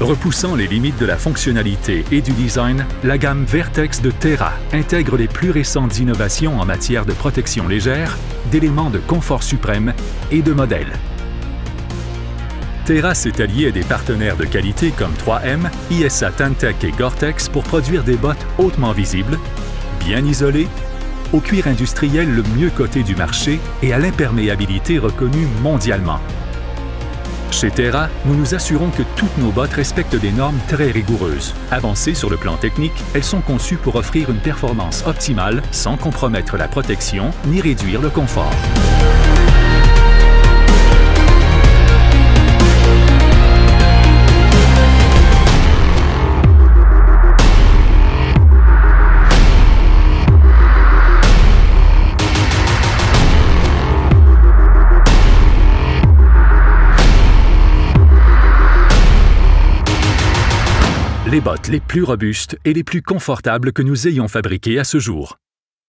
Repoussant les limites de la fonctionnalité et du design, la gamme Vertex de Terra intègre les plus récentes innovations en matière de protection légère, d'éléments de confort suprême et de modèles. Terra s'est allié à des partenaires de qualité comme 3M, ISA Tantec et Gore-Tex pour produire des bottes hautement visibles, bien isolées, au cuir industriel le mieux coté du marché et à l'imperméabilité reconnue mondialement. Chez Terra, nous nous assurons que toutes nos bottes respectent des normes très rigoureuses. Avancées sur le plan technique, elles sont conçues pour offrir une performance optimale sans compromettre la protection ni réduire le confort. Les bottes les plus robustes et les plus confortables que nous ayons fabriquées à ce jour.